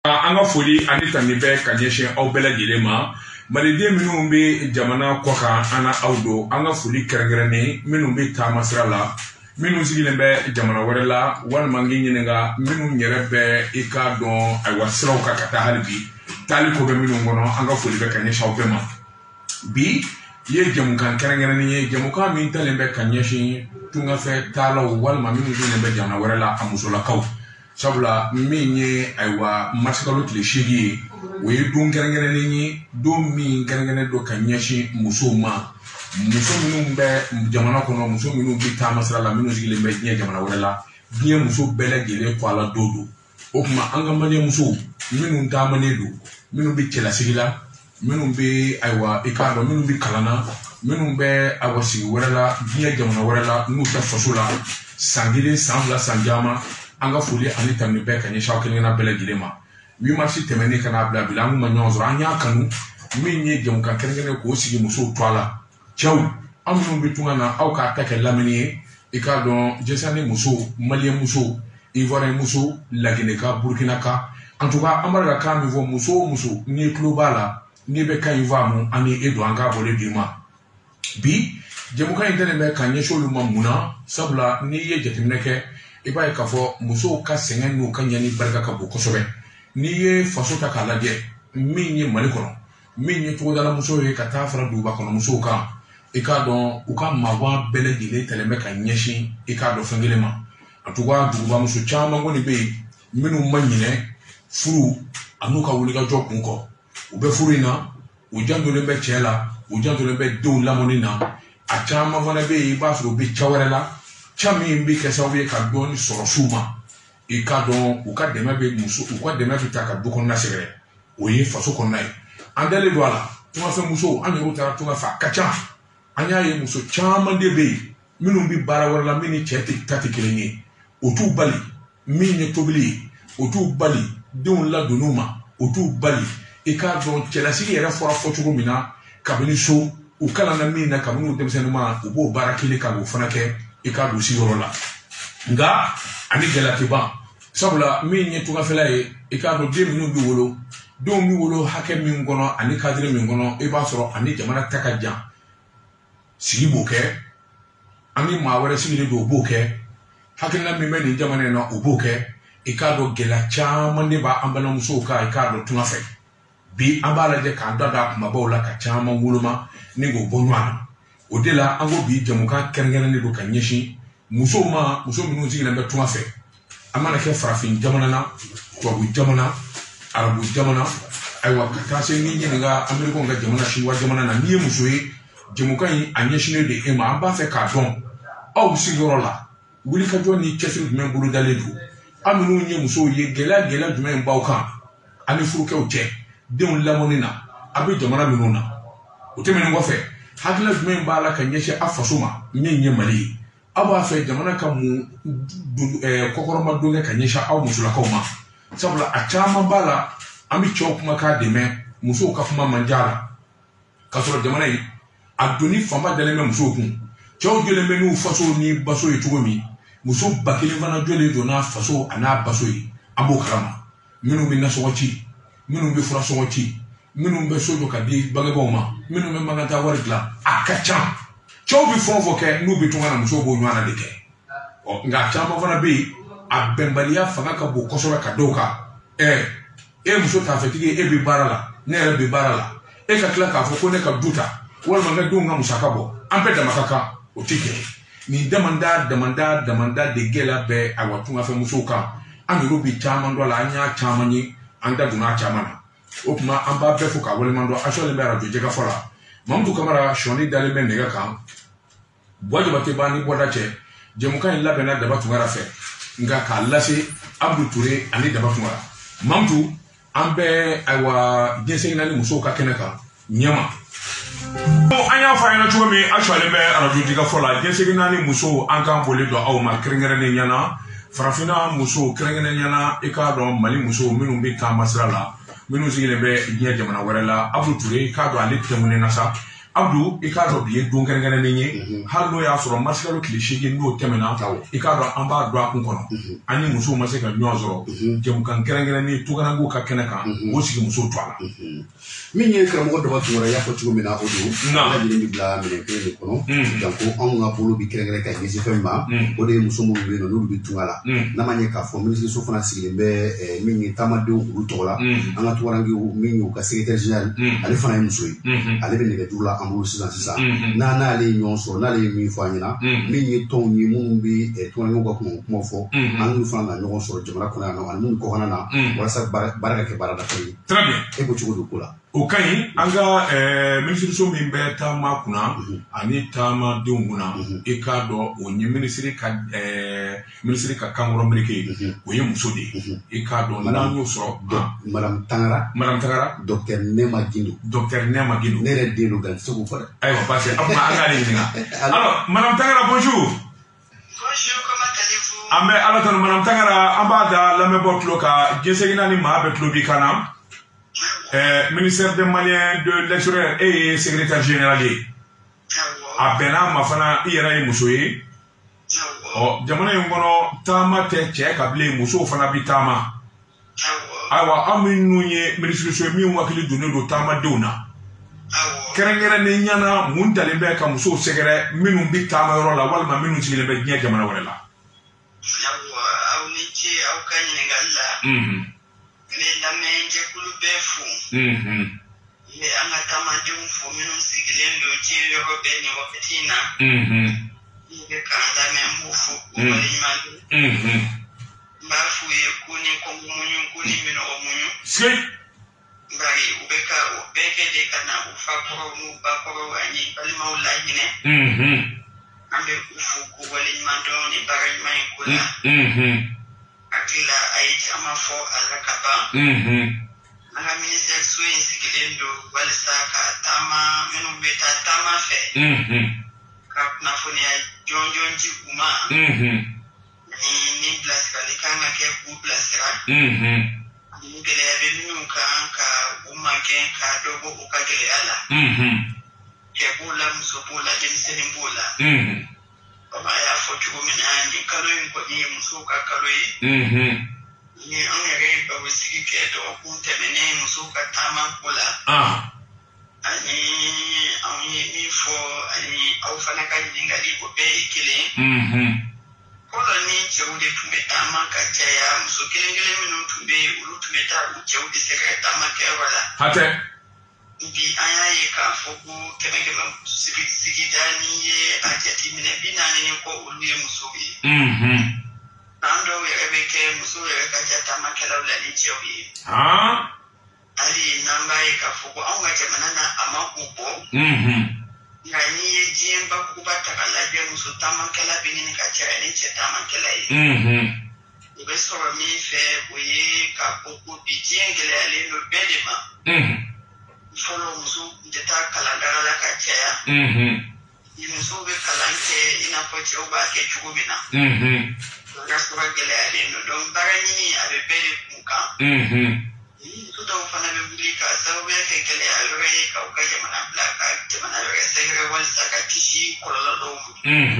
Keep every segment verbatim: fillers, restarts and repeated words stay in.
Anga foli anita nibe kanyeshe au bela dilema malide minu mbe jamana kwaka ana audo anga foli kergerene minu mbe tamasrala minu zigilembe jamana warela wan mangi nyenga minu nyerebe ika don ay wasra ka kata halbi tali ko be minu ngono anga foli be kanyeshe au bema bi ye jamukan kergerene ye jamuka min talembe kanyeshe tunga fe tala wal ma minu zigilembe jamana warela amusola kaw sabula minye aywa masikalo tile shigi we don gerengere ni do mi gerengere do kanyashi musoma muso minu be jamana kono muso minu bi tamasra la minu zigile be nye jamana wala biye muso bele gele ko ala dodo o kuma anga manye muso minu ndamane do minu bi kela sigila minu bi aywa ikado minu bi kalana minu be awasi wala biye jamana wala nu ta fasula sangile sambla sanjama anga fuli ani tamni be kanye shawkene na bele dilema wi marsi temeni kana bla bla mu manyo anya kanu mi nye jom kan kerengene ko sigi muso twala chaw amu bi tungana au ka take lamini e ka don jesane muso malien muso ivoirien muso lagine ka burkina ka en tout cas amara ka mi vo muso muso ni globala ni be kan ivamu ani edo anga bole dima bi jemuka intene be kanye sholu mamuna sabla ni ye jetimneke iba ka fo muso ka sengen no kan yani barka ka bo kosobe ni ye faso ta kala de min ye mali kono min ye to dala muso ye ka ta fara duba kono muso ka e ka don u ka mawa bele dile telembe ka nyeshi e ka do fengelema atuwa duba muso chama ngoni be minu manyine furu anuka wuli ga jokun ko u be furu ina u jando le be chela u jando le be do lamonina a chama vana be ba so be chawarela chami mbi kesa obi ka doni soro suma e ka don u ka dema be muso u ka dema be taka du kon na segere o ye faso kon nay andale do ala tuma fe muso anyo tara tuma fa kacha anya ye muso chama de be minu bi bara wala mini chete tati kelenye o tu bali mini tobili o tu bali don la donuma o tu bali e ka don chelasi yera fora fochugo mina kabini so u kala na mina kabinu demsenuma u bo bara kile ka go fanake e ka do sigorola nga ani gelati ba sabula mi nye tunga fela e e ka do de minu bi wolo do mi wolo hake mi ngono ani kadire mi ngono e ba soro ani jamana takaja sigi boke ani mawere sigi do boke hake na mi meni jamana na uboke e ka do gela chama ne ba ambana muso ka e ka do tunga fe bi ambala de ka dada kuma bawla ka chama wuluma ni go bonwana odela ango bi jamuka kerengene ne do kanyeshi muso ma muso minu zigi lembe tunga fe amana ke farafin jamana na tuwabu jamana arabu jamana aywa katase ni nyene nga ameriko nga jamana shiwa jamana na niye muso yi jamuka yi anyeshi ne de ema amba fe ka don au sigorola wuli ka joni chesru dumen bulu daledu aminu nye muso yi gela gela dumen bauka ani furuke uche deun lamonina abe jamana minuna utemene ngofe hakila dumen bala kanyeshi afasuma nyenye mali aba fe jamana ka mu eh kokoroma donge kanyesha au musula kauma sabula achama bala ami chokuma ka deme muso ka kuma manjala kasoro jamana yi adoni fama daleme muso kun chaw jole menu faso ni baso yitugomi muso bakele vana jole dona faso ana baso yi abo karama minu minna sowachi minu be fura sowachi minu be sojo ka di bagaboma minu be magata warigla akacha chow bi fon voke nu bi tunga na muso bo nywana deke o nga chama vana be abembalia fanga ka bo kosoba ka doka eh e muso ta fetige e bi barala ne re bi barala e ka kla ka fo ko ne ka duta wala manga dunga musaka bo ampe da makaka o tike ni demanda demanda demanda de gela be awatunga fe muso ka amiru bi chama ndo la anya chama ni anda duna chama na o kuma amba be fo ka wala mando ashole be radio jega fola mamdu kamara shoni dale men nega kan bojo bate bani boda che jemuka illa bena daba tungara fe nga ka lase abdu touré ani daba tungara mamdu ambe aywa jense nani muso ka kenaka nyama o anya fa ina tuwa mi ashwale be radio diga fola jense nani muso ankan bole do aw ma krengere ne nyana farafina muso krengere nyana e ka do mali muso minu bi ka masrala minu zigile be nya jamana warela abdu touré ka do ali temune nasa Abdou i k'a dɔn bi ye don kɛrɛnkɛrɛnnen ye hali n'o y'a sɔrɔ masikalo tile seegin n'o tɛmɛna i k'a dɔn an b'a don a kun kɔnɔ an ni musow ma se ka ɲɔgɔn sɔrɔ jɛmukan kɛrɛnkɛrɛnnen Tuganagu ka kɛnɛ kan o sigi musow to a la min ye karamɔgɔ Daba Tunkara y'a fɔ cogo min na o don ala lajɛlen bi bila minɛn kelen de kɔnɔ donc anw ka bolo bi kɛrɛnkɛrɛn ka ɲɛsin fɛn ma o de ye muso minnu bɛ yen nɔ n'olu bi tunga la n'a ma ɲɛ k'a fɔ minisiriso fana sigilen bɛ min ye taamadenw olu tɔgɔ la an ka Tunkarankɛw min y'u ka secrétaire général ale fana ye muso ye ale bɛ nɛgɛjuru la an bolo sisan sisan n'a n'ale ye ɲɔgɔn sɔrɔ n'ale ye min fɔ an ɲɛna min ye tɔnw ye minnu bɛ Tunkarankɛw ka kuma fɔ an n'u fana ka ɲɔgɔn sɔrɔ jamana kɔnɔ yan nɔ ani minnu kɔkan na walasa baara ka kɛ baara dafa ye très bien e ko cogo do ko la o ka ɲi an ka minisiriso min bɛ taama kunna ani taamadenw kunna i k'a dɔn o ye minisiri ka minisiri ka kankɔrɔ meleke ye o ye muso de ye i k'a dɔn n'an y'o sɔrɔ madame Tangara madame Tangara docteur Nema Gindo docteur Nema Gindo ne yɛrɛ den do gan se k'o fɔ dɛ ayiwa parce que an k'ale ɲininka alors madame Tangara bonjour bonjour comment allez-vous an bɛ ala tanu madame Tangara an b'a da lamɛnbɔ tulo kan diɲɛ segin ni maa bɛ tulo b'i kan na Euh, ministère des Maliens de l'extérieur et secrétaire général ye a bɛnna ma fana i yɛrɛ ye muso ye ɔ jamana in kɔnɔ taama tɛ cɛ ka bilen musow fana bi taama ayiwa an minnu ye minisiriso ye min hakili donnen don taamadenw na kɛrɛnkɛrɛnnen ɲana mun dalen bɛ ka musow sɛgɛrɛ minnu bi taama yɔrɔ la walima minnu sigilen bɛ diɲɛ jamana wɛrɛ la aw ni ce aw ka ɲininkali la ne lamɛn jɛkulu bɛɛ fo n bɛ an ka taamadenw fo minnu sigilen don diɲɛ yɔrɔ bɛɛ nin wagati in na n bɛ k'an lamɛn n b'u fo k'u waleɲuman dɔn n b'a f'u ye ko ni kɔngɔ muɲu ko ni minɔgɔ muɲu bari u bɛ ka o bɛɛ kɛ de ka na u fa kɔrɔw n'u ba kɔrɔw ani balimaw lahinɛ an bɛ u fo k'u waleɲuman dɔn ni baara ɲuman in ko la hakilila a ye caman fɔ a la ka ban an ka minisiriso in sigilen don walisa ka taama minnu bɛ taa taama fɛ ka kunnafoniya jɔnjɔn di u ma ni bilasirali kan ka kɛ k'u bilasira ni gɛlɛya bɛ minnu kan ka u magɛn ka dɔ bɔ u ka gɛlɛya la cɛ b'o la muso b'o la denmisɛnnin b'o la baba y'a fɔ cogo min na ni kalo in kɔni ye musow ka kalo ye ni an yɛrɛ ye baro sigi kɛ dɔgɔkun tɛmɛnen musow ka taama ko la ani anw ye min fɔ ani aw fana ka ɲininkali o bɛɛ ye kelen fɔlɔ ni cɛw de tun bɛ taama ka caya muso kelen kelen minnu tun bɛ olu tun bɛ taa u cɛw de sɛgɛrɛ taama kɛyɔrɔ la hatɛ bi an y'a ye k'a fɔ ko kɛmɛ kɛmɛ sigida ni ye a jateminɛ bi naani ni kɔ olu ye musow ye n'an dɔw yɛrɛ bɛ kɛ musow yɛrɛ ka ja taamakɛlaw la ni cɛw ye hali n'an b'a ye k'a fɔ ko anw ka jamana na a ma k'u bɔ nka n'i ye diɲɛ bakuruba ta k'a lajɛ muso taamakɛla bɛ ɲini ka caya ni cɛ taamakɛla ye o bɛ sɔrɔ min fɛ o ye k'a fɔ ko bi diɲɛ gɛlɛyalen don bɛɛ de ma fɔlɔ musow tun tɛ taa kalandara la ka caya ni musow bɛ kalan kɛ i n'a fɔ cɛw b'a kɛ cogo min na o ka sɔrɔ gɛlɛyalen don donc baara ɲini a bɛ bɛɛ de kun kan muso dɔw fana bɛ wuli ka sababuya kɛ gɛlɛya yɔrɔ ye k'aw ka jamana bila ka jamana wɛrɛ sɛgɛrɛ walisa ka kisi kɔlɔlɔ dɔw ma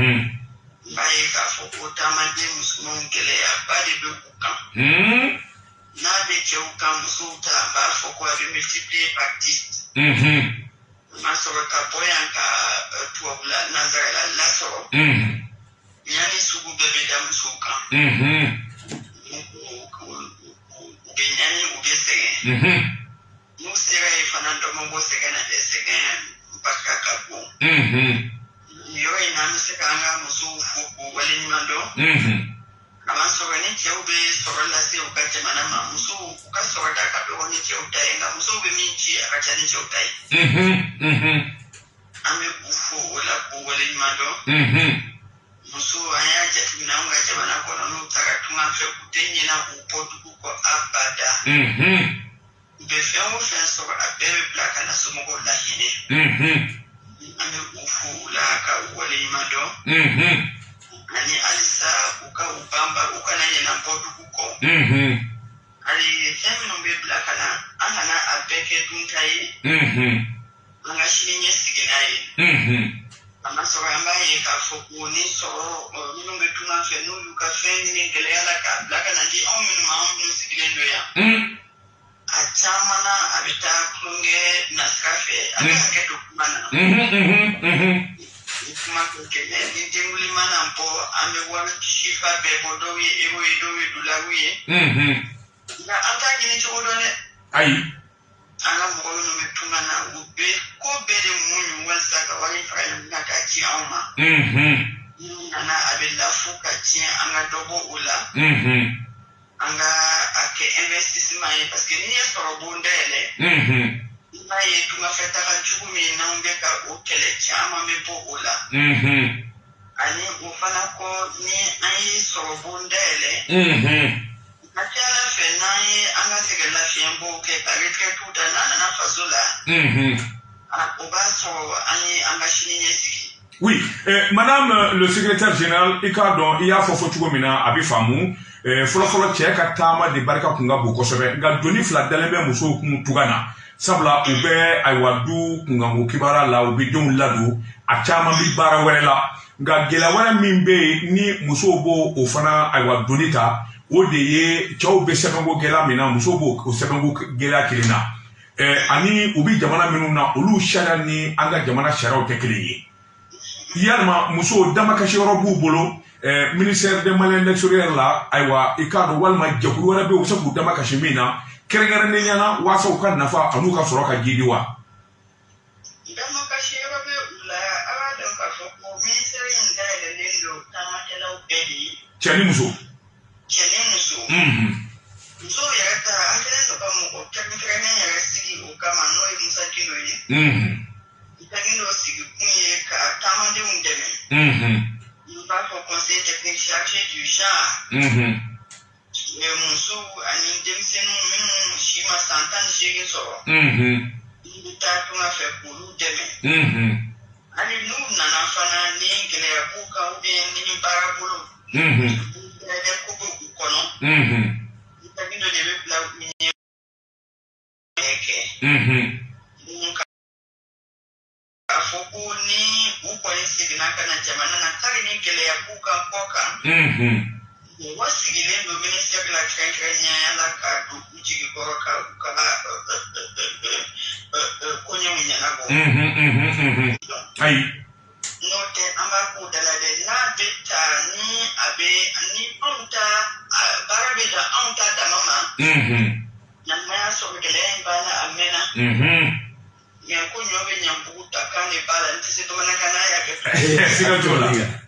n b'a ye k'a fɔ ko taamaden musomanw gɛlɛyaba de bɛ u kan n'a bɛ cɛw kan musow ta n b'a fɔ ko a bɛ multiplier par dix n'a sɔrɔ ka bɔ yan ka tubabula nanzarala lasɔrɔ yanni sugu bɛɛ bɛ da musow kan u bɛ ɲani u bɛ sɛgɛn n'u sera yen fana dɔ ma bɔ sɛgɛn na dɛ sɛgɛn barika ka bon nin yɔrɔ in na an bɛ se k'an ka musow fo k'u waleɲuman dɔn kamasɔrɔ ni cɛw bɛ sɔrɔ lase u ka jamana ma musow u ka sɔrɔ da ka dɔgɔ ni cɛw ta ye nka musow bɛ min ci a ka ca ni cɛw ta ye an bɛ u fo o la k'u waleɲuman dɔn musow an y'a jateminɛ an ka jamana kɔnɔ n'u taara tunga fɛ u tɛ ɲinɛ u bɔ dugu kɔ abada u bɛ fɛn o fɛn sɔrɔ a bɛɛ bɛ bila ka na somɔgɔw lahinɛ an bɛ u fo o la ka u waleɲuman dɔn ani halisa u ka u banba u kana ɲinɛ bɔ dugu kɔ hali fɛn minnu bɛ bila ka na an kana a bɛɛ kɛ dunta ye anga shini siginaye mhm ama so amba ye ka foku ni so minu betuna fe no yu ka fe ni ngele ala ka blaka na di on minu ma on minu sigilendo ya mm achamana abita kunge naskafe aka keto kumana mhm mhm mhm kuma kukele ni tenguli mana mpo ame wan shifa be bodowi ewo edowi dulawi mhm na ataki ni chodone ai anga mbono no metuna na ube ko bere munyu wasaka wali fanya na kachi auma mhm na abela fuka chi anga dobo ula mhm anga ake investissement parce que ni soro bondele mhm na yetu ngafeta ka chukumi na umbeka ukele chama mebo ula mhm ani ufana ko ni ai soro bondele mhm Akala fenai anga segala fiembo ke karitre tuta nana na fazola. Mhm. Obaso ani anga shini siki. Oui, eh, madame le secrétaire général, ikadon iya fofo chugo mina abi famu, eh, folo folo che ka tama de barka kunga bu kosobe, ga doni fla dalembe muso kun tugana. Sabla ube aiwadu kunga mu kibara la ubi don ladu, achama bi bara were la. Ga gela wara mimbe ni muso bo ofana aiwadonita. O de ye chaw be sebengo gela mina muso bo o sebengo gela kilina eh ani ubi jamana minu na olu shara ni anga jamana shara o tekeliye yalma muso dama ka shoro bu bolo eh ministère de malien l'extérieur la aywa ikado walma jakuru wala be o sabu dama ka shimina keregere ne nyana wasa o kan nafa anu ka soro ka gidiwa dama ka shoro be la ala don ka fo ko ministère indale lendo tamatela o bedi chani muso Kenemuso. Mhm. So yata akele so kama otakmikene ya sigi ukama no imusa kilo yi. Mhm. Itagino sigi kunye ka tamande undeme. Mhm. Mba ko conseil technique chargé du genre. Mhm. Le muso ani demsenu minu shima santan shigi so. Mhm. Ita tunga fe kulu deme. Mhm. Ani nu nana fana ni ngele ya buka ube ni barabulu. Mhm. Mhm. Itagino debe bla minye eke. Mhm. Nka afoko ni ukwali siginaka na jamana na tari ni gele ya kuka mpoka. Mhm. Wasigile ndo minister la krenkenya ya la kadu uchigi koroka ukala konye unyanabo. Mhm. Mhm. Mhm. Ayi. Note amba kudala de na beta ni abe ni onta barabe da onta da mama. Mhm. Na maya sokele bana amena. Mhm. Ya kunyo be nyambu takane bala ntise to manakana ya ke. Siga tola.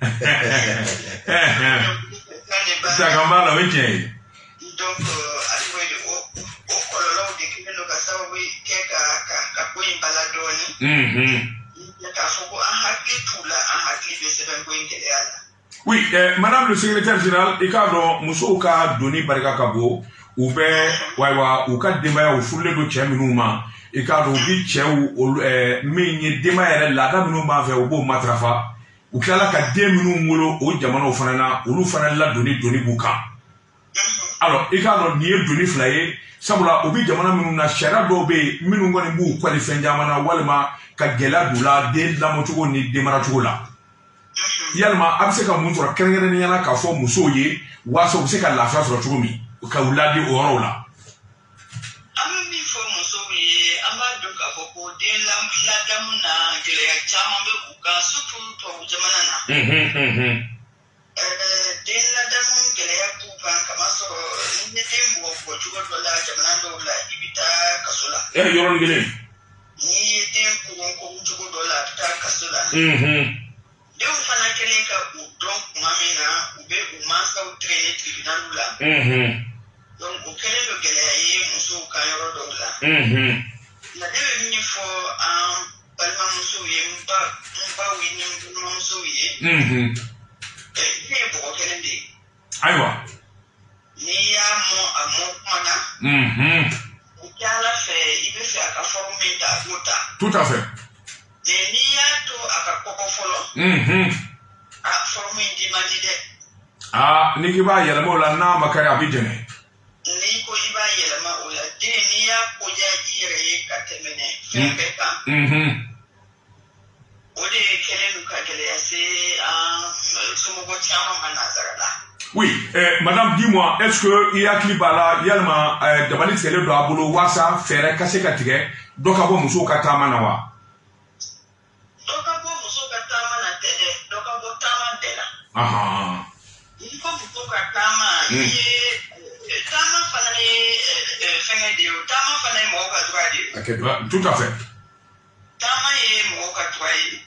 Sakambala weche. Donc aliwe o o kololo de kilo ka sababu keka ka ka kuin baladoni. Mhm. Oui, eh, madame le secrétaire général, ikado muso ka doni barika kabo ube waiwa uka demaya ufulle do che minuma ikado bi che u eh menye demaya la da minuma ve ubo matrafa ukala ka de minu ngolo o jamana ofanana ulu fana la doni doni buka. Alors ikado ni doni flaye sabula obi jamana minuna shara do be minu ngoni bu kwali fen jamana walma ka gela dula de la motugo ni demara tugola. Yalma abse ka mun sura kerengere ni yana ka fo muso ye waso bse ka lafiya sura chugumi ka uladi oro la ami fo muso ye amba do ka fo ko de la la damuna gele ya chama be ku ka sutu to jamana na mhm mhm eh de la damun gele ya ku pa kama so ni dembo ko chugo do la jamana do la ibita kasula eh yoron gele ni dem ko ko chugo do la ta kasula mhm de ufana kele ka u don mamina ube umasa u trainer tribunal la mhm donc o kele lo gele ayi muso ka yoro do la mhm na de ni fo am palma muso ye mba mba wi ni muso ye mhm eh ni bo kele de aywa ni ya mo amo mana mhm o kala fe ibe fe aka former ta gota tout à fait de ni ya to aka koko folo mhm a former di madide ah niki ba yala mo la na makari abidene ni ko iba yela ma o la de ni ya ko ja ire ka temene fe ka mhm Oui, euh, madame, dis-moi, est-ce que il y a clip là, il y a le Dabali Télé de Abolo Wassa, Ferre, Kassé Katigé, Dokabo Mousso Katama Nawa. Dokabo Mousso Katama na Télé, Dokabo Tama Dela. Ah. Il faut que Katama, il Tama Fanay Fengadio, Tama Fanay Moka Droidi. Tout à fait. Tama est Moka Droidi.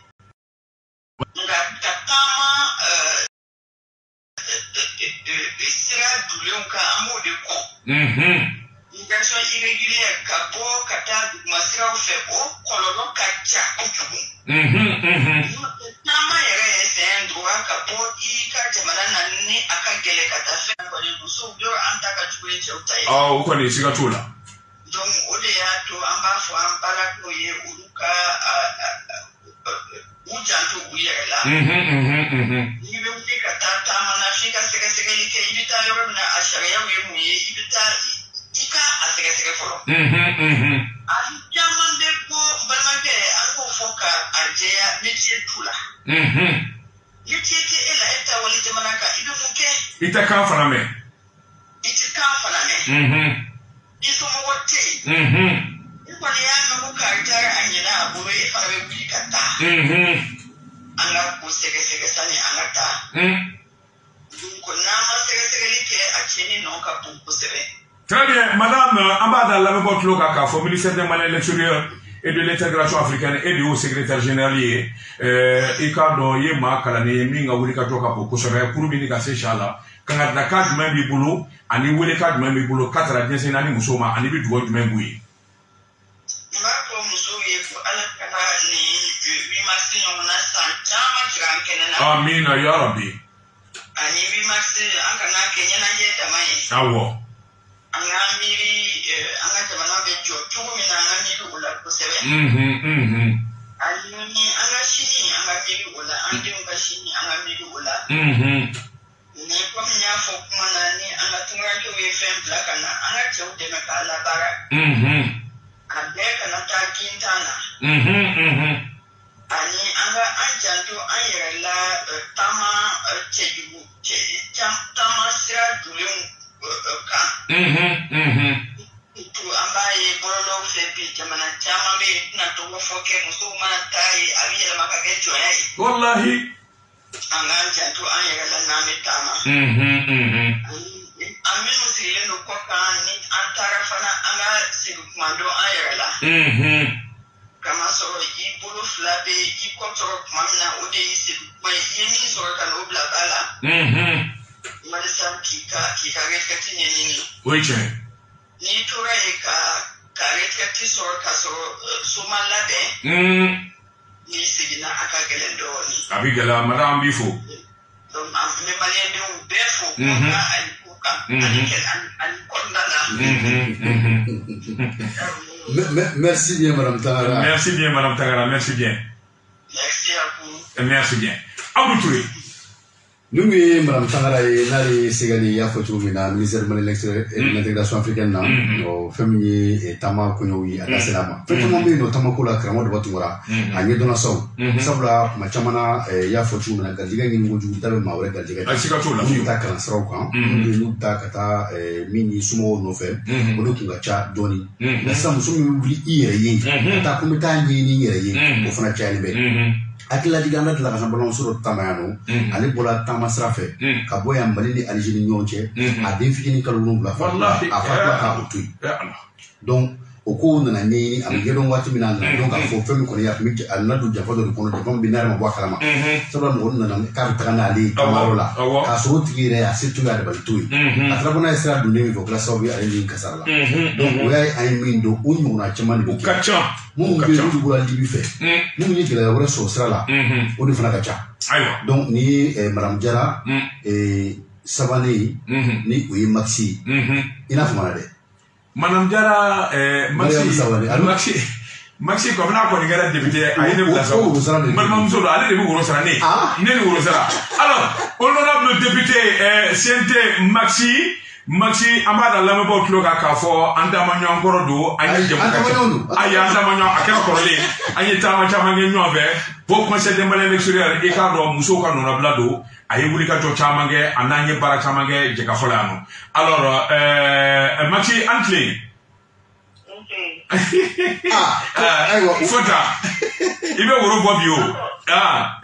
Tama, euh, sera douillon ka amour de con. Migration irrégulière, capo, kata, masira fait au colon kacha, Nama yere c'est un droit capo, i kata malana ni akagele kata fait kwa le buso, bio antaka chukule chautai. Ah, uko ni sika tula. Donc, ode ya to amba fo ambala ko ye uluka ujanto uyela. Mhm mhm mhm. Ibe ufika tata manafika seke seke like ibita yoro na asharia we mu ye ibita ika aseke seke folo. Mhm mhm. Ari jamande ko balmake anko foka ajea metie tula. Mhm. Yitiete ela eta wali jamanaka ibe fuke. Ita kan fana me. Ita kan fana me. Mhm. Iso mo wote. Mhm. Kwa ni ya muka jara anyina aburo ifara we bikata. Mhm. Anga ko seke seke sani angata. Mhm. Donc nama seke seke like acheni no ka pupu sebe. Très bien, madame Ambada Lamebot Loka, au ministère des Malais l'extérieur et de l'intégration africaine et du haut secrétaire général, euh, Ikado Yema Kalani, Minga Wulika Joka pour Kosovo, pour Minika Sechala, quand la carte même du boulot, and you will card même du boulot, quatre à dix ans, Musoma, and you do même oui. Marco Musoye pour Alakana ni Vimasi on a Santama Drankena. Amina Yarabi. Ani Vimasi Ankana Kenyana Yedamai. Awo. Angamiri Angatamana Bejo, Chumina Angamiri Ula Kuseve. Mhm, mhm. Aluni Angashini Angamiri Ula, Andim Bashini Angamiri Ula. Mhm. Nekomnya Fokmanani Angatunga we Fem Blakana, Angacho de Makala Bara. Mhm. Abeka Nata Quintana. Mhm, mhm. Ani anga anjanto anyerela Tama Cheju Tama Sira Dulung ka. Mhm, mhm. Tu ambaye bolo fepi jamana chama be na to foke musuma tai abiya makake joyai. Wallahi. Anga anjanto anyerela na metama. Mhm, mhm. Aminu sile no koka ni antara fana anga silukmando anyerela. Mhm. Kama soro i bolo flabe i kontrol mamna ode isi ma yemi soro kan obla bala. Mhm. Madisam kika kika rekati nini. Weche. Ni tura eka ka rekati soro ka soro suma labe. Mhm. Ni sigina akagelendo ni. Abigala madame Bifo. Donc me malende u befo Mhm. ka alikuka Mhm. alikel alikondana. Mhm, mhm. Merci bien, Madame Tangara. Merci bien, Madame Tangara. Merci bien. Merci à vous. Merci bien. Abdou Touré. Nous, Madame Tangara, nous avons ségali ya fotu mina ministère de l'extérieur et de l'intégration africaine na o famille et tama kunyowi adaselama. Fetama be no tama kula kramo de batungora. Anye donation. Sabla machamana ya fotu mina galdiga ngi ngoju tabe mawre galdiga. Asika tola. Nous ta kan sraw kan. Nous ta kata mini sumo no fe. Odo kunga cha doni. Na samu sumu wuli iyere yi. Ta kumita nyi ni yere yi. O fana cha ni be. Akila diganda de la Rassemblance sur le Tamayano, à l'époque Tamasrafe, Kaboya Mbalini Aligini Nyonche, à définir Kalou la femme, à Fatma Outui. Donc, au cours de l'année, à Miguelon Watimina, donc à Fofem Korea, à Nadu Jaffa de Kono, de Bombina, Wakalama. Ça va nous donner un cartanali, Kamarola, à Soutire, à Situla de Baltui. À Trabona Esra du Nemi, Glasovi, à Elin Kassala. Donc, où est un mindo, où a Chaman, ou Kacha, où est le Libife. Nous, il y a la ressource là, où nous faisons Kacha. Donc, ni Madame Jara, et Savani, ni oui Maxi, il a fait Madame Jara, eh, Maxi, Maxi, Maxi, comme on a connu la députée, à une place. Madame Zola, allez vous roseraner. Ah, il est rosera. Alors, honorable député, eh, Siente Maxi, Maxi, Amada Lamebo Kloka Kafo, Andamanyo Korodo, Ayi Jamono, Ayi Andamanyo, Akara Korole, Ayi Tama Chamanyo Ave, Haut Conseil des Maliens l'extérieur et quand muso ka nona blado ayi wuli ka jo chamange ananye bara chamange je ka folano. Alors euh Maxi Antley. Ah, ayo fota. Ibe woro bobio. Ah.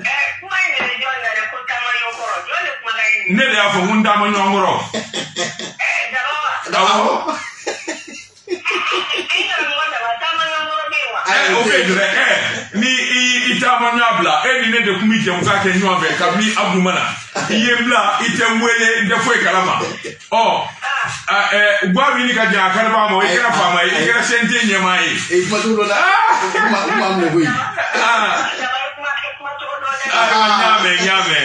Ne de afo munda ma nyongoro. Dawo. Eh o fe dire eh ni ita ma nyabla eh ni ne de kumi je muka ke nyombe ka mi abumana. Iye bla ite mwele de foi kalama. Oh. Ah eh gwa mi ni ka ja kan ba mo e kera fama e kera sente nyema e. E pa tu la. Ma ma mo wi. Ah. Ah nyame nyame.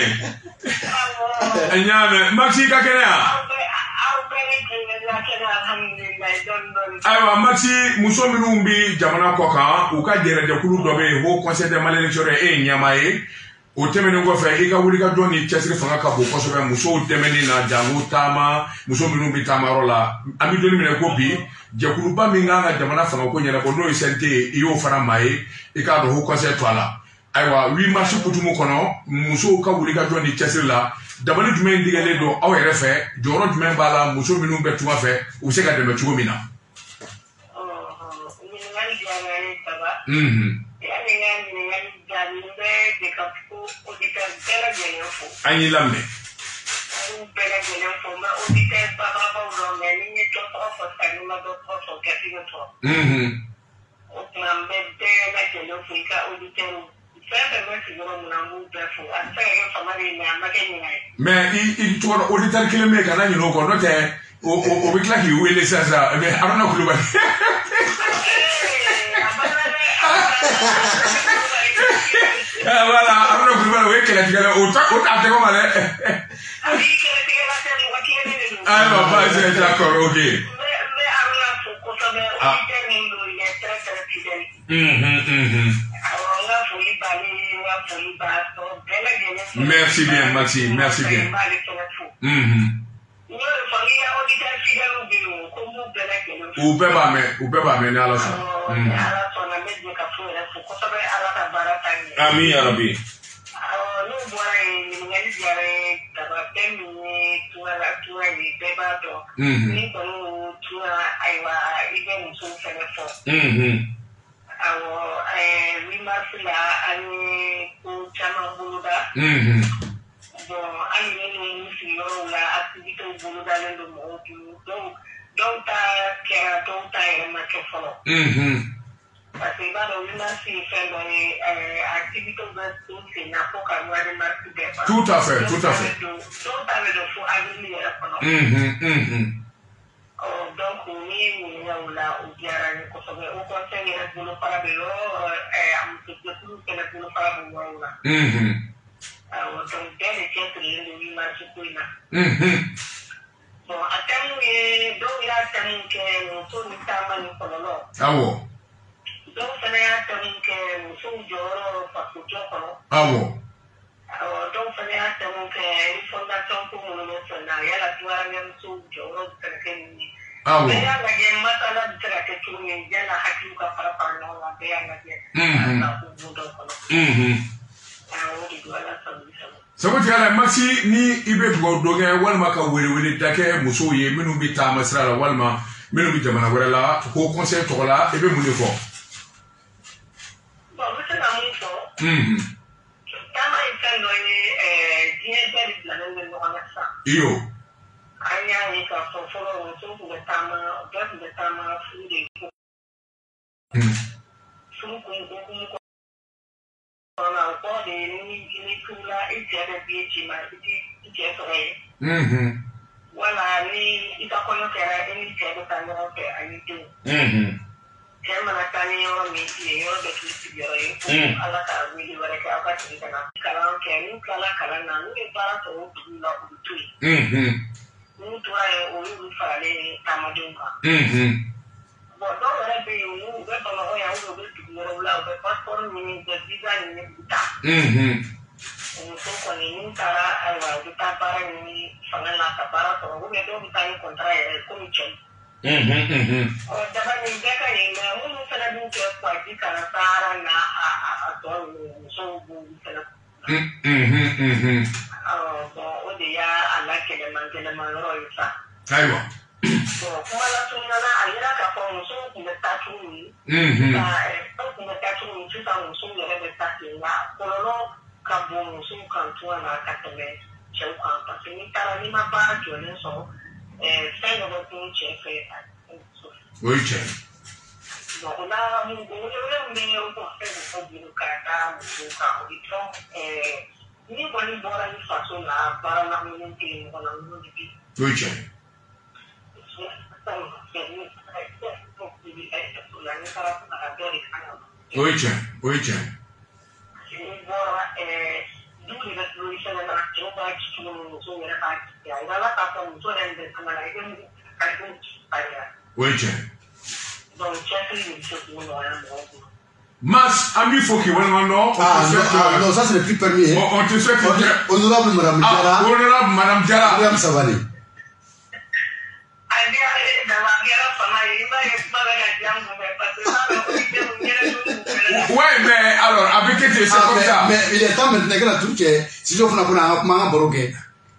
Nyame Maxi ka kena. Ayiwa Maxi muso minnu bi jamana kɔ kan u ka jɛrɛjɛkulu dɔ bɛ yen Haut Conseil des Maliens l'extérieur e ye ɲɛmaa ye o tɛmɛnen kɔfɛ i ka wulikajɔ ni cɛsiri fanga ka bon kosɛbɛ musow dɛmɛni na jango taama muso minnu bi taamayɔrɔ la an bɛ don minɛ ko bi jɛkuluba min kan ka jamana fangako ɲɛnabɔ n'o ye C N T ye i y'o fana maa ye i k'a dɔn Haut Conseil to a la ayiwa huit mars kutumu kɔnɔ musow ka wulikajɔ ni cɛsiri la dabali jumɛn digɛlen don aw yɛrɛ fɛ jɔyɔrɔ jumɛn b'a la muso minnu bɛ tunga fɛ u bɛ se ka dɛmɛ cogo min na. An y'i laminɛ. Mais il tourne auditeur kelen bɛ kana ɲinɛ o kɔ n'o tɛ o o bɛ tila k'i wele sisan mais Haruna Kulubali. Voilà Haruna Kulubali o ye kɛlɛtigɛla o ta o t'a tɛgɛ ma dɛ. Ayiwa basi c'est d'accord ok. Merci bien, Maxi, merci bien. Ou bɛɛ b'a mɛn, u bɛɛ b'a mɛn ni Ala sɔnna. Ami yarabi. Awo eh wimasila ani ko chama buluda Mhm. bon ani ni musi yo la activité buluda le do mo donc donc ta kera donc ta e ma ke folo Mhm. parce que ba do wimasi fait do eh activité de c'est na ko ka mo de marque de pas Tout à fait, tout à fait. donc ta le do fo ani ni folo Mhm. Mhm. Oh, donc oui, nous avons là au Diara, nous sommes au conseil de la Parabelo, et à M. Plus que la Parabelo. Mhm. Alors, donc, dès le titre, nous avons là. Mhm. Bon, à terme, donc, il y a terme que nous sommes notamment au Cololo. Ah bon. Donc, il y a terme que nous sommes au parce que ah bon. Alors, donc, il y a terme que une fondation pour nous, il y a la toile, même sous Joro, Ah bon. Sabati ala Maxi ni ibe dugaw doge walma ka wele wele dake muso ye minnu bi taama sira la walma minnu bi jamana wɛrɛ la Haut Conseil tɔgɔ la ibe mun de fɔ. Bon, vous savez mun fɔ. Mhm. Taama ye fɛn dɔ ye ɛɛ diɲɛ bɛɛ de bilalen bɛ ɲɔgɔn na sisan. Iyo. An y'a ye k'a fɔ fɔlɔ muso tun bɛ taama bɛɛ tun bɛ taama furu de ko. Furu kun hukumu kɔnɔna o kɔrɔ de ye ni ni furula i cɛ bɛ bi ci ma i ti i cɛ sɔrɔ yen. Wala ni i ka kɔɲɔ kɛra i ni cɛ bɛ taa ɲɔgɔn fɛ ani denw. Cɛ mana taa ni yɔrɔ min ye yɔrɔ bɛ k'i sigiyɔrɔ ye ko Ala ka wele wɛrɛ kɛ aw ka segin ka na kalan kɛ n'u tilala kalan na n'u ye baara sɔrɔ o dugu la u bɛ to yen. N'u tora yen olu y'u faralen taamadenw kan. Bon dɔw yɛrɛ bɛ yen u bɛ Bamakɔ yan u bɛ dugu wɛrɛw la u bɛ passeport ɲini u bɛ visa ɲini u ta. Muso kɔni n'u taara ayiwa u bɛ taa baara ɲini fanga la ka baara sɔrɔ ou bien dɔw bɛ taa ni contrat yɛrɛ komi cɛ. Ɔ daba nin bɛɛ ka ɲi nka minnu fana b'u kɛ puwaji kana baara na a atɔ muso bu kɛlɛ. Bon, o de y'a a la kɛlɛman kɛlɛman yɔrɔ ye sa. Ayiwa. Bon, kuma la surunya na a yira k'a fɔ muso tun bɛ taa cogo min. Ka aw tun bɛ taa cogo min sisan muso yɛrɛ bɛ taa ten nka kɔlɔlɔ ka bon musow kan cogoya la ka tɛmɛ cɛw kan parce que n'i taara n'i ma baara jɔlen sɔrɔ fɛn dɔ bɛ kun cɛ fɛ a muso. O ye tiɲɛ. Bon o la mun wele min bɛ o ko fɛn o ko bolo ka taa musow kan o ye dɔn ni kɔni bɔra i faso la baara lankolon tɛ yen mɔgɔ lankolon de bɛ yen. O ye tiɲɛ. O ye tiɲɛ o ye tiɲɛ. Ni bɔra du de bɛ tulo i fɛnɛ na cɛw b'a ci cogo min muso yɛrɛ b'a ci a yira la k'a fɔ muso yɛrɛ bɛ fanga la i bɛ ka denw ci a yira. O ye tiɲɛ. Donc cɛsiri de bɛ se k'o nɔgɔya mɔgɔw bolo. Mas, ami faut qu'il y ait un nom. Ah, non, ah, non, ça c'est le plus permis. Hein. On, on te souhaite que... Honorable Madame Diarra. Ah, honorable Madame Diarra. William Savali. Ouais, mais alors, avec qui c'est ah, comme mais, ça. Mais il est temps maintenant que la truc est... Si je vous n'ai pas un broquet.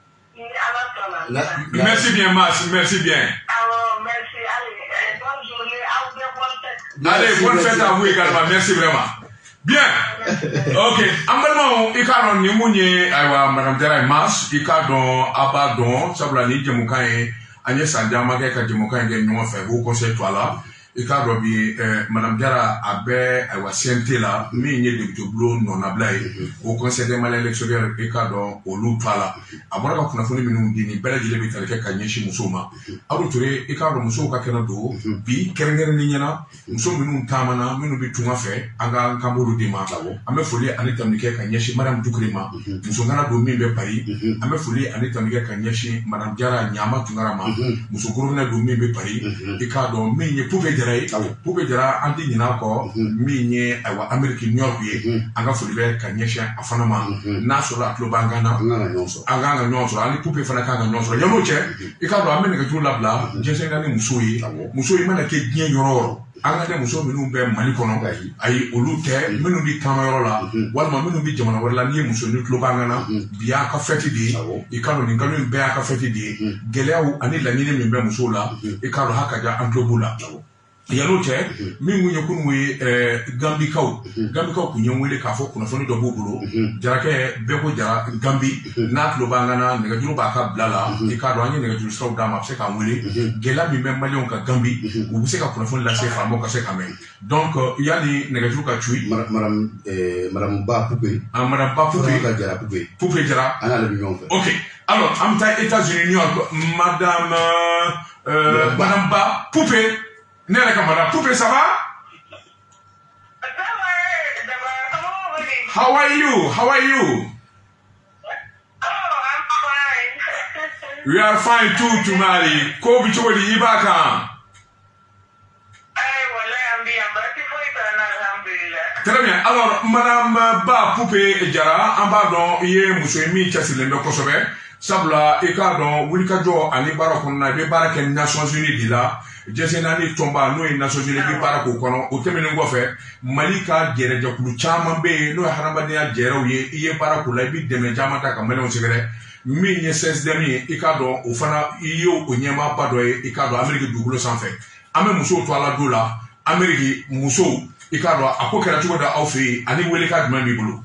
Merci bien, Mas, merci bien. Alors, merci. Allez, bonne journée. Allez, bonne fête à vous également. Merci vraiment. Bien. Ok. Ambalma, ikaro ni munye aywa Madame Diarra Mas, ikado abadon sabla ni jemukaye anye sanjama ke ka jemukaye nge nyoma fe bu conseil toi là. Ikado bi Madame Diarra abe aywa C N T là, mi nye député blo non ablay au conseil des malais électoraux ikado olu toi là. Abora ka kuna foni minu dini bela jile bi talke ka nyeshi musoma. Abu ture ikado muso ka kena do bi kerengere ni nyana muso minu tamana minu bi tunga fe anga kamburu dima ame foli ani tamnike ka nyeshi Madame Dukrema muso ngana do min be Paris ame foli ani tamnike ka nyeshi Madame Diarra nyama tungarama muso kuruna do min be Paris ikado min ye poupe dirai poupe dira andi nyina ko min ye aywa America New York ye anga foli be ka nyeshi afanama na so la klo bangana anga nga nyonso ali poupe fana ka nga nyonso yamo che ikado ame ne ka jula bla jese ngani muso yi muso yi mana ke gien yororo anga de muso minnu bɛ Mali kɔnɔ ayi olu tɛ minnu bi taama yɔrɔ la walima minnu bi jamana wɛrɛ la ni ye muso ni tulo b'an na bi y'a ka fɛti de ye i k'a dɔn nin kalo in bɛɛ y'a ka fɛti de ye gɛlɛyaw ani laɲini min bɛ musow la i k'a dɔn ha ka ja an tulo b'u la yan'o cɛ min kun ye kunun ye Gambikaw Gambikaw kun ye n wele k'a fɔ kunnafoni dɔ b'u bolo jarakɛ bɛɛ ko jara Gambi n'a tulo b'an na nɛgɛjuru b'a ka bila la i k'a dɔn an ye nɛgɛjuru siraw d'a ma a bɛ se k'an wele gɛlɛya min bɛ maliyɛnw ka Gambi u bɛ se ka kunnafoni lase faamaw ka se ka mɛn donc yanni nɛgɛjuru ka cuyi Madame Madame Ba Poupe ah Madame Ba Poupe ka jara Poupe Poupe jara an y'ale bi ɲɔgɔn fɛ ok alors an bɛ taa États-Unis New York Madame euh, Madame Ba Poupe ne yɛrɛ ka Madame Poupe ça va? How are you? How are you? Oh, I'm fine. We are fine too, Tumari. Ko bi choko di ibaka. Ay, wallahi am bien. Bati foi tan alhamdulillah. Très bien. Alors, Madame Ba Poupe Diarra, en bas don iye muso mi chasi lembe kosobe. Sabla e ka don wulika jo ani bara konna be bara ken Nations Unies dila. Jesse nani tomba no Nations Unies bi bara ko kono o temene ngo fe Mali ka jere jakulu chama be no harambania jere ye iye bara ko la bi deme jama ta ka mele on sigere mi nye ses demi e ka don o fana iyo o nyema pa do e ka don Amerique dugulo sanfɛ ame muso to ala do la Amerique muso e ka don akokera tugo da ofi ani wele ka duma bi bulu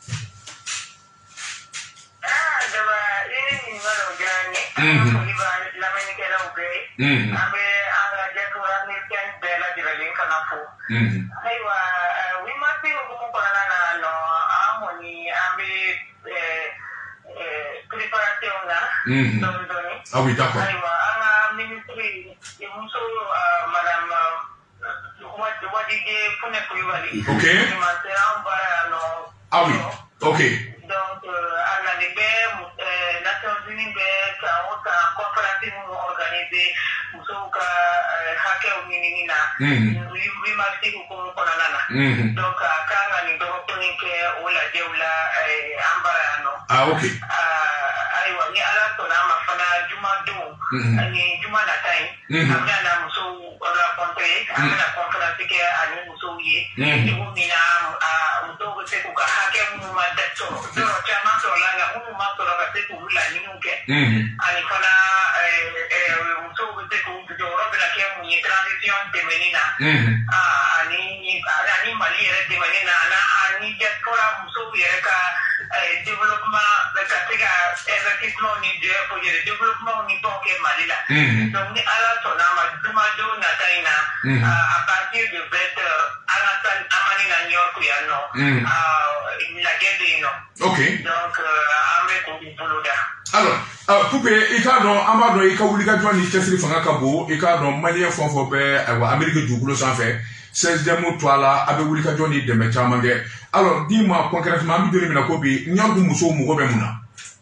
Ah, daba ini ni ngalo jani. Mhm. La menike la ube. Mhm. Abe aga jago American bela diralin kana fo. Mhm. Aiwa, we must be ko ko na na no amoni abe eh eh preparation na. Mhm. Don doni. Ah oui, d'accord. Aiwa, anga ministry muso madame what what did pune kuibali. Okay. Ah oui. Okay. Donc, à la Libé, les Nations Unies, la conférence organisée, nous sommes hacker au minimina. Oui, merci beaucoup pour la. Donc, quand on est reconnu ou la Dioula Ambarano. Ah, ok. Aïwa, ni ala tona ma fana juma do, ni juma na time. Amna na muso rencontré, amna conférence ke ani muso ye. Ni mumina muso se ku ka hake mu ma da to do chama to la ga mu ma to la se ku la ni nuke ani fana eh so se ku do ro la ke mu ni transition femenina ah ani ani mali era femenina na ani ya pora mu so era ka development la ka tega investissement ni de pour le développement ni to ke mali la donc ni ala to na ma duma do na taina à partir de vingt heures Anatan Amani na New York ya no la guerre no ok donc ame ko buluda alors poupe e ka don amado e ka wuli ka joni tesri fanga ka bo e ka don malien fon fo be wa Amerique du gulo sans fait seizième toile abe wuli ka joni de me chamange alors dis-moi concrètement mi doni na ko bi nyagu muso mu go be muna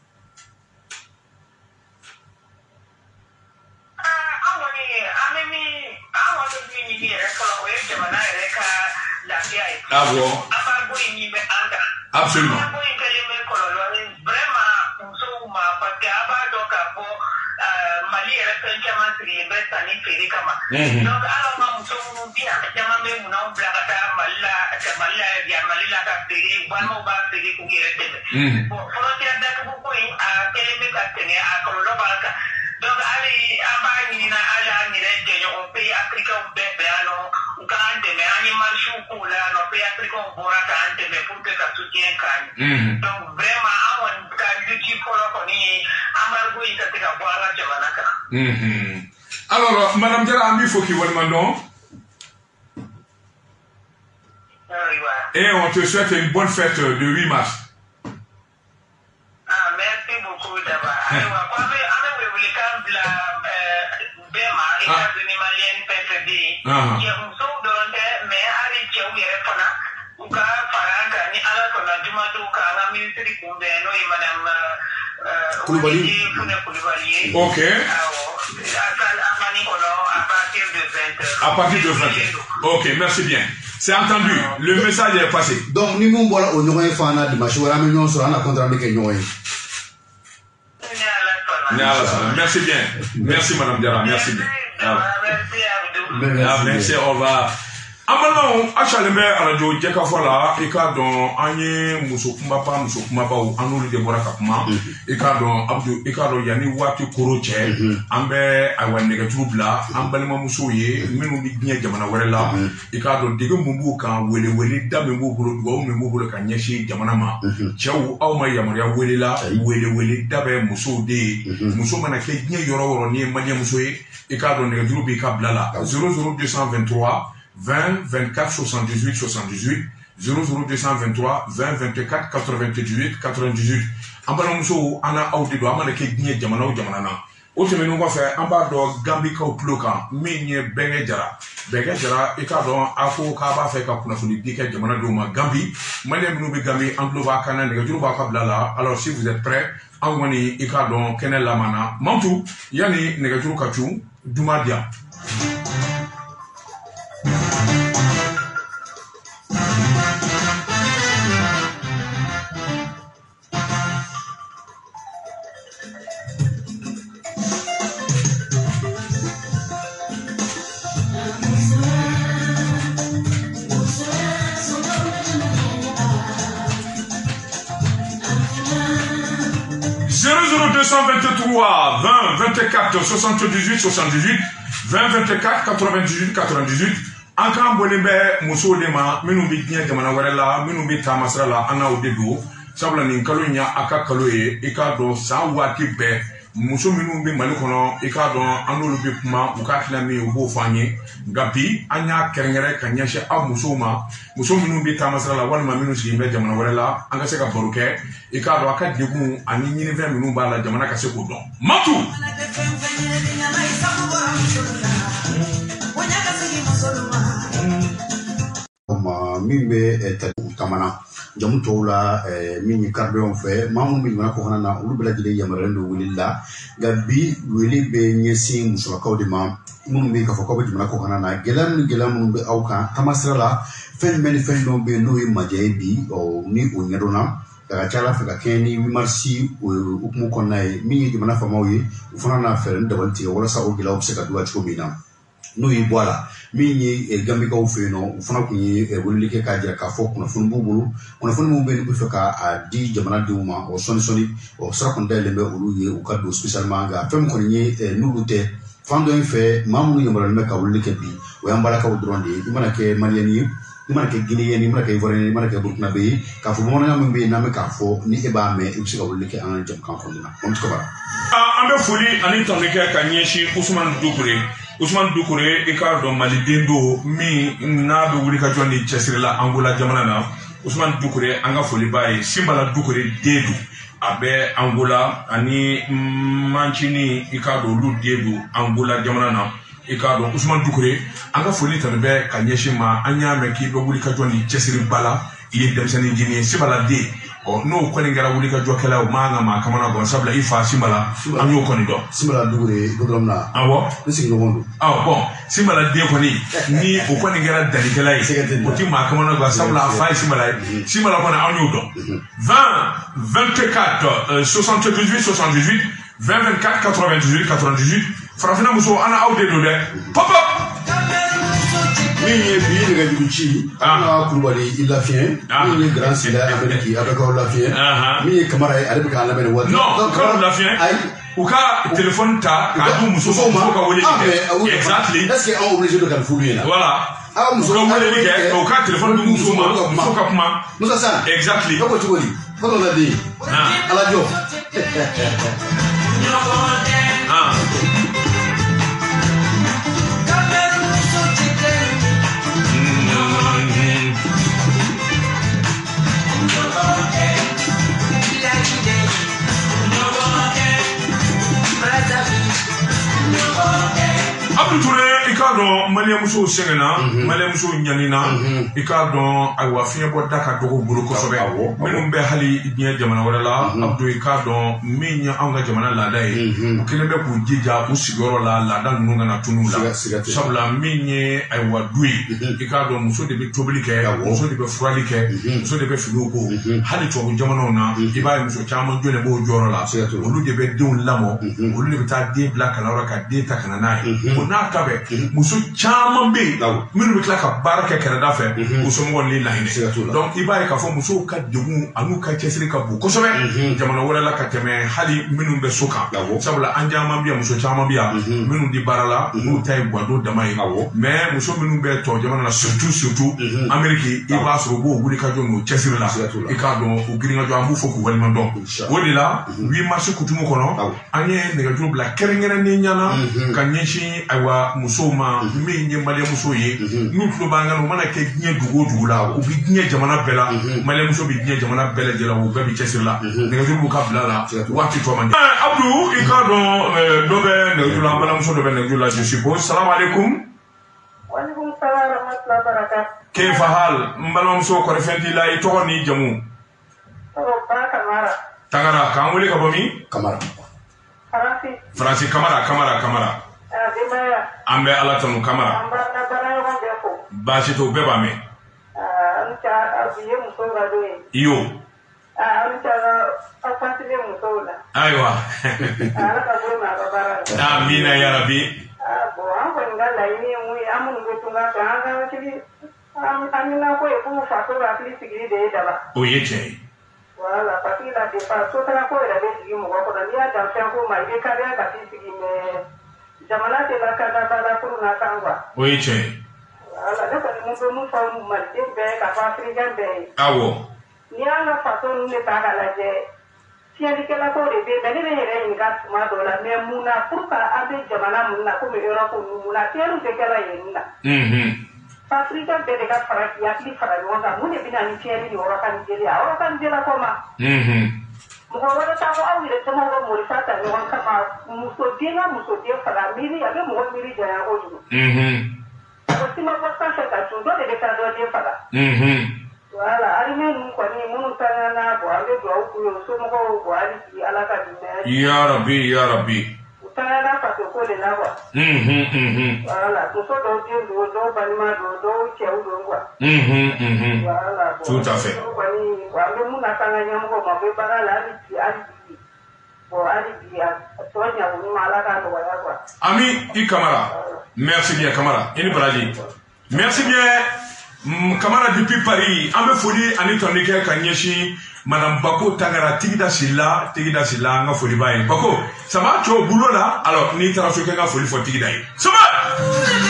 ah bon absolument donc alors ma muso mu bien jama me mu na bla ka malla ka malla ya malla ka pere ba mo ba pere ku yere tebe bon frontière da ko ko a keleme ka tene a ko lo ba ka donc ali aba ni na ala ni re de yo pe afrika o be be ano grande me ani marchu ko la no pe afrika o bora ka ante me pour que ka soutien kan donc vraiment awon ka duty ko ko ni amargo ita te ka bora jama ka alors madame Diarra ami faut qu'il voit maintenant et on te souhaite une bonne fête de huit mars. Ah, merci beaucoup d'abord. Alors, quand on veut le la Bema et la Malienne P F D, il y a un saut de mais avec qui on est fana, ou ka faranga ni ala ko la juma to ka na ministre ko be no e madame Koulibaly. Ok. À partir de vingt heures. Ok, merci bien. C'est entendu. Le message est passé. Donc, nous avons voilà au Noé Fana dimanche. Voilà, nous avons sur un contrat avec Noé. Merci bien. Merci Madame Diarra. Merci bien. Ah, merci. Au revoir. Amalo achaleme radio jeka fola e ka don anye muso kuma pa muso kuma ba o anolu de bora ka kuma e ka don abdu e ka don yani wati koroche ambe awa nega trubla ambalema muso ye minu bi nya jamana werela e ka don dege mumbu kan wele wele da membu bolo do membu bolo kan nyeshi jamana ma chewu aw ma yamariya welela wele wele da be muso de muso mana ke nya yoro woro ni manya muso ye e ka don nega trubi ka blala zéro zéro deux cent vingt-trois vingt vingt-quatre soixante-dix-huit soixante-dix-huit zéro zéro deux cent vingt-trois vingt vingt-quatre quatre-vingt-dix-huit quatre-vingt-dix-huit ambala muso ana awdi do amana ke ginye jamana o jamana na o teme no fa amba do gambi ka uploka menye benge jara benge jara e ka do afo ka ba fe ka kuna funi dike jamana do ma gambi mane minu be gambi anglo va kana ne juru ba ka blala. Alors si vous êtes prêts angwani e ka do kenel la mana mantu yani ne juru ka tu dumadia. zéro zéro deux cent vingt-trois vingt vingt-quatre soixante-dix-huit soixante-dix-huit vingt vingt-quatre quatre-vingt-dix-huit quatre-vingt-dix-huit ankan bolembe muso de ma minu bi nya jamana warela minu bi tamasra la ana odedo sabla ni kalo nya aka kalo ye e ka do sa wati be muso minu bi mali kono e ka do anolu bi kuma u ka kila mi u fanye gabi anya kerengere kanya she a muso ma muso minu bi tamasra la wal ma minu si be jamana warela anga se ka boruke e ka do aka degun ani nyini ve minu ba la jamana ka se ko don matu ma min be tamana jamu tawla min ni cardion fe mamu min ma ko hana ulu bela jide yamaren do wulilla gabi wuli be nyesi musula kawdi ma mun be ka fako be jumna ko hana na gelam gelam mun be awka tamasrala fen men fen do be no majebi o ni o nyadona daga chala fe ka keni wi marsi o ukmu konnay min ni jumna famawi fana na fe ndawalti wala sa o gelaw se ka duwa chomina n'o y'i bɔ a la min ye Gambikaw fɛ yen nɔ u fana tun ye weleli kɛ k'a jira k'a fɔ kunnafoni b'u bolo kunnafoni min bɛ yen n'u bɛ fɛ k'a di jamanadenw ma o sɔni sɔni o sira kɔni dayɛlɛn bɛ olu ye u ka don spécialement nka fɛn min kɔni ye n'olu tɛ fan dɔ in fɛ maa minnu yamaruyalen bɛ ka weleli kɛ bi o y'an balakaw dɔrɔn de ye i mana kɛ Maliyɛn ye i mana kɛ Guinéen ye i mana kɛ Ivoirien ye i mana kɛ Burkinabé ye k'a fɔ bamanankan min bɛ yen n'an bɛ k'a fɔ ni e b'a mɛn i bɛ se ka weleli kɛ an ka jamukan kɔnɔna na Mamutu Kamara. An bɛ foli ani tanuni kɛ ka ɲɛsin Usumani Dukure Usumani Dukure i k'a dɔn maliden don min n'a bɛ wuli ka jɔ ni cɛsirila Angola jamana na Usumani Dukure an ka foli b'a ye Simbala Dukure den don a bɛ Angola ani Mancini i k'a dɔn olu den don Angola jamana na i k'a dɔn Usumani Dukure an ka foli tani bɛ ka ɲɛsin ma an y'a mɛn k'i bɛ wuli ka jɔ ni cɛsiriba la i ye denmisɛnnin jini ye Simbala den ɔ n'o kɔni kɛra wuli ka jɔ kɛla o man kan ka maa kamana gan sabula i fa Simbala an y'o kɔni dɔn. Simbala Dukure godɔrɔn na. Awɔ. Ne sigiɲɔgɔn don. Awɔ bɔn Simbala den kɔni ni o kɔni kɛra dalikɛla ye o ti maa kamana gan sabula a fa ye Simbala ye Simbala kɔni an y'o dɔn. vingt vingt-quatre soixante-dix-huit soixante-dix-huit vingt vingt-quatre quatre-vingt-dix-huit quatre-vingt-dix-huit farafinna muso an aw de don dɛ pop pop. Min ye bi nɛgɛjuru ci an ka Kulubali i lafiɲɛ min ye Grand Sida Amérique a bɛ k'aw lafiɲɛ min ye Kamara ye ale bɛ k'an lamɛn nin waati. Non k'aw lafiɲɛ ayi u ka téléphone ta k'a di musow ma ka weleli kɛ exactly est ce que aw obligé de ka nin f'olu ɲɛna. Voilà aw muso ka weleli kɛ u ka téléphone di musow ma musow ka kuma. Musa San exactly ne ko cogo di ko dɔ la den ala jɔ. Abdou Touré i k'a dɔn Maliyɛn musow sɛgɛnna Maliyɛn musow ɲanina i k'a dɔn ayiwa fiɲɛbɔ da ka dɔgɔ bolo kosɛbɛ minnu bɛ hali diɲɛ jamana wɛrɛ la Abdou i k'a dɔn min ye anw ka jamana laada ye u kelen bɛ k'u jija u sigiyɔrɔ la laada ninnu kana tunun la sabula min ye ayiwa du ye i k'a dɔn muso de bɛ tobili kɛ muso de bɛ furali kɛ muso de bɛ finiw ko hali tubabu jamanaw na i b'a ye muso caman jɔlen b'o jɔyɔrɔ la olu de bɛ denw lamɔ olu de bɛ taa den bila kalanyɔrɔ ka den ta ka na n'a ye o n'a ta bɛɛ muso caman bɛ yen minnu bɛ tila ka baara kɛ kɛrɛda fɛ o somɔgɔw ni lahinɛ donc i b'a ye k'a fɔ musow ka degun an'u ka cɛsiri ka bon kosɛbɛ jamana wɛrɛ la ka tɛmɛ hali minnu bɛ so kan sabula an caman bɛ yan muso caman bɛ yan minnu di baara la n'u ta ye guwado dama ye mais muso minnu bɛ tɔ jamana na surtout surtout Amérique i b'a sɔrɔ u b'o wuli ka jɔ n'o cɛsiri la i k'a dɔn u girin ka jɔ an b'u fɔ k'u waleɲuman dɔn o de la huit mars kutumu kɔnɔ an ye nɛgɛjuru bila kɛrɛnkɛrɛnnen ɲana ka ɲɛsin ayiwa musow ma min ye Maliyɛn musow ye n'u tulo b'an kan u mana kɛ diɲɛ dugu o dugu la u bɛ diɲɛ jamana bɛɛ la Maliyɛn muso bɛ diɲɛ jamana bɛɛ lajɛlen la u bɛɛ bɛ cɛsiri la nɛgɛjuru b'u ka bila la waati tɔ man di. Abdou i k'a dɔn dɔ bɛ nɛgɛjuru la an balimamuso dɔ bɛ nɛgɛjuru la je suppose salamu aleykum. Waaleykum salaam wa rahmatulah baraka. Keifa hal n balimamuso kɔri fɛn t'i la i tɔgɔ ni jamu. Ba Kamara. Tangara k'an wele ka bɔ min. Kamara. Faransi. Faransi Kamara Kamara Kamara. An bɛ Ala tanu Kamara. An b'a baara ɲɔgɔn bɛɛ fo. Baasi t'o bɛɛ b'a mɛn. An cɛ a bi ye muso ka don ye. Iyo. An cɛ aw fatigi musow la. Ayiwa. Ala ka bolo ma a ka baara la. Amina yarabi. Bon an kɔni ka laɲini ye mun ye an minnu bɛ tunga fɛ an ka hakili an bɛna ko ye k'u faso ka hakili sigili de ye daba. O ye tiɲɛ ye. Voilà parce que la dépense sotara ko yɛrɛ bɛ sigi mɔgɔ kɔnɔ n'i y'a dan fɛn ko ma i bɛ kariya ka t'i sigi mais jamana tɛ lakana baara furu na kan quoi. O ye tiɲɛ ye. Voilà ne kɔni mun bɛ mun fɔ maliden bɛɛ ka fɔ africain bɛɛ ye. Awɔ. N'i y'an ka faso ninnu de ta k'a lajɛ fiyɛlikɛla ko de bɛ yen mais ne bɛ n yɛrɛ ɲininka tuma dɔw la mais mun na pour que an bɛ jamana mun na komi Europe ninnu mun na fiyɛliw tɛ kɛla yen na. Africain bɛɛ de ka fara k'i hakili fara ɲɔgɔn kan mun de bɛ na ni fiyɛli ni organisation a organisation ko ma. Mɔgɔ wɛrɛ t'a fɔ aw yɛrɛ caman bɛ morifa ta ɲɔgɔn kama muso den ka muso den faga miiri a bɛ mɔgɔ miiri janya kojugu. O si ma bɔ sanfɛ ka cun dɔ de bɛ taa dɔ den faga. Voilà armée ninnu kɔni minnu tanga na bon an bɛ dugawu k'u ye o somɔgɔw bon hali bi Ala ka dɛmɛ. Yarabi yarabi. U tanga na faso ko de la quoi. Voilà muso dɔw den don dɔw balima don dɔw cɛw don quoi. Voilà bon. Tout à fait. Kɔni an bɛ mun na k'an ka ɲɛmɔgɔ ma u bɛ baara la hali bi hali bi. Ami i Kamara, merci bien Kamara, ini baraji. Merci bien Kamara depuis Paris. Ambe foli ani tonike kanyeshi Madame Bako Tangara Tigida Silla, Tigida Silla nga foli baye. Bako, ça va tu au boulot là? Alors ni trafiquer nga foli fo Tigida. Ça va?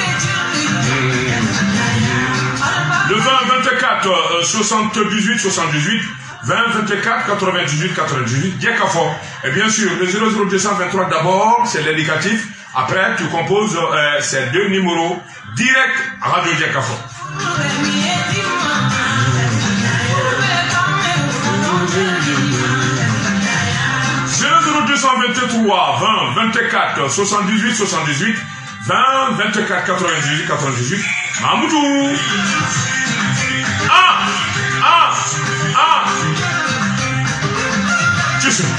Le vingt vingt-quatre soixante-dix-huit soixante-dix-huit vingt vingt-quatre quatre-vingt-dix-huit quatre-vingt-dix-huit Diakafo. Et bien sûr, le zéro zéro deux cent vingt-trois d'abord, c'est l'indicatif. Après, tu composes euh, ces deux numéros direct à Radio Diakafo. zéro zéro deux cent vingt-trois vingt vingt-quatre soixante-dix-huit soixante-dix-huit vingt vingt-quatre quatre-vingt-dix-huit quatre-vingt-dix-huit Mamoudou. Ah ah ah tu sais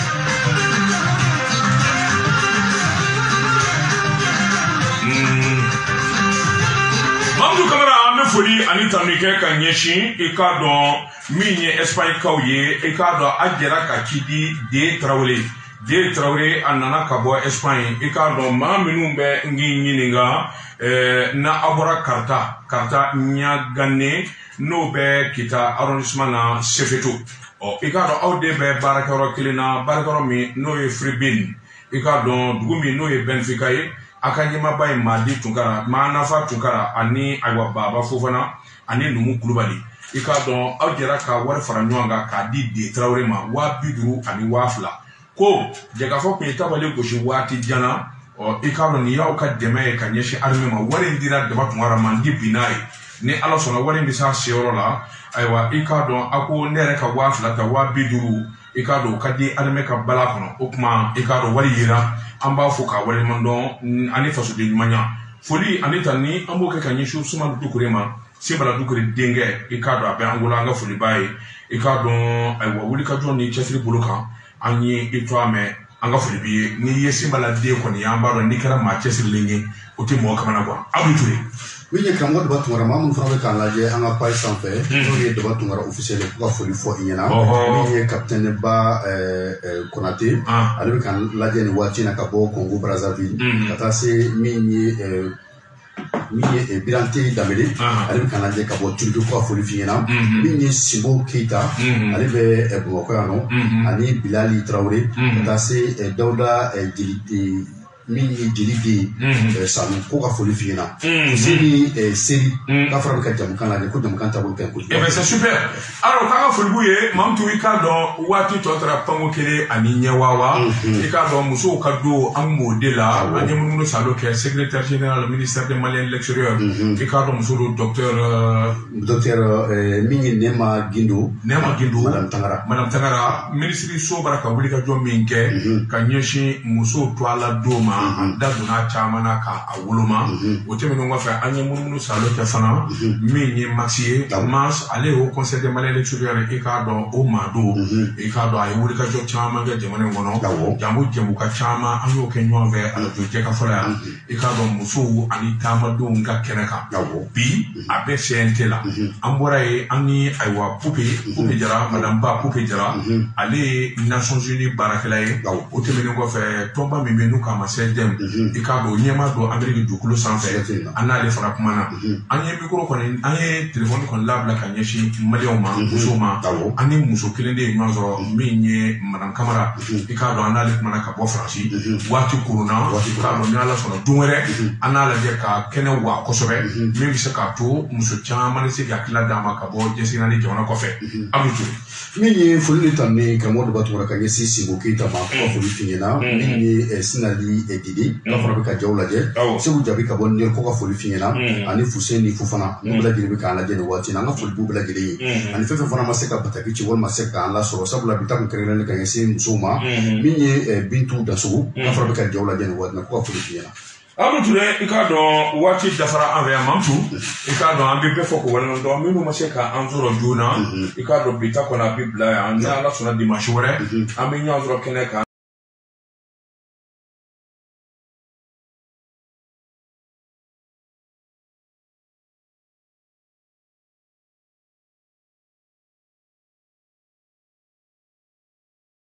Mamoudou Kamara me foli ani tanike ka nyeshi e ka don minye Espagne kauye e ka don ajera ka kidi de Traoré de Traoré anana ka bo Espagne e ka don ma minumbe ngi nyininga eh, na abora karta karta nya ganne no be kita arrondissement na Sefeto o e ka don awde be barakaro kilina barakaro mi no e Fribin e ka don dugumi no e Benfica e akanyema bay madi tunkara manafa tunkara ani aywa baba fofana ani numu kulubali ika don awjera ka war fara nyonga ka di de Traoré ma wa biduru ani wafla ko jega fo ko tabale ko shi wati jana o ika don yaw ka deme ka nyeshi arme ma wari ndira de batungara mandi binai ni ala sona wari ndisa seoro la aywa ika don ako nere ka wafla ta wa biduru ika do kadi arme ka bala kono okuma ika do wari yira amba foka wale mandon ani faso de manya foli ani tani ambo ke kanyeshu suma dukure ma simbala dukure denge e kado abe angola nga foli baye e kado ay wa wuli ka joni chesri buluka anyi etwa me anga foli biye ni yesimbala de ko ni ambaro ni kala ma chesri lenye oti mo kamana kwa abuture oui ni kramgo de batungara mamun frabe kan laje anga pay sanfé no ye de batungara officiel ko foli fo inyana ni capitaine ba euh Konaté ale kan laje ni wati na kabo Congo Brazzaville kata se mini euh mini e Birante Damele ale kan laje kabo Turki ko foli finyana mini Simbo Keita ale be e Boko ano ani Bilali Traoré kata se Dawda Diliti mini dilidi sanu ko ka foli fina seri seri ka fara ka jam kan la ko jam kan ta ko ko eh ben c'est super alors ka foli buye mam tu ka do wati to tra pango kele ani nyawawa e ka do muso ka do am modela ani mun salo ke secrétaire général du ministère des Maliens de l'extérieur e ka do muso docteur docteur mini Nema Gindo Nema Gindo madame Tangara madame Tangara ministre so baraka wuli ka jo minke ka nyeshi muso to ala doma anda duna chamana ka awuluma oteme no fa anya mununu salo te fana minyi maxie mas ale au conseil des Maliens de l'extérieur e ka do o mado e ka do ay wuri ka jo chama ga jamane ngono jambu jambu ka chama anyo ke nyove ala jo je ka fala e ka do musu ani tamado nga keneka bi abe sentela ambora e ani aywa poupe poupe jara madame ba poupe jara ale Nations Unies barakalaye oteme no fa tomba mi menu ka masel dem e ka do nyema do Amerique du kulo sanfé anale fara kuma na anye micro ko anye téléphone ko labla ka nyeshi Malion ma muso ma ani muso kilende nyazo minye madame Kamara e ka do anale kuma na ka bo franchi wati kuruna ka do nyala so dunwere anala de ka kene wa kosobe mi se ka to muso chama ne se ya kila dama ka bo jesi na ni jona ko fe abutu minye foli tanne ka mo do batura ka yesi Simbo Keita ma ko foli finyana minye sinali edidi na fara ka jawla je se bu jabi ka bon ne ko ka foli finyana ani Fuseni Fufana no bla jiri ka ala je ne wati na nga foli bu bla jiri ani fefe fana ma se ka pataki ci wol ma se ka ala so sabula bitam kerele ka yesi musuma minye Bintu Dasu na fara ka jawla je ne wati na ko ka foli finyana abuture ika do wati dafara envers mamtu ika do ambi be foko wala do minu ma se ka anzoro juna ika do bita ko na bibla ya na la sona dimanche wore ambi nyanzoro keneka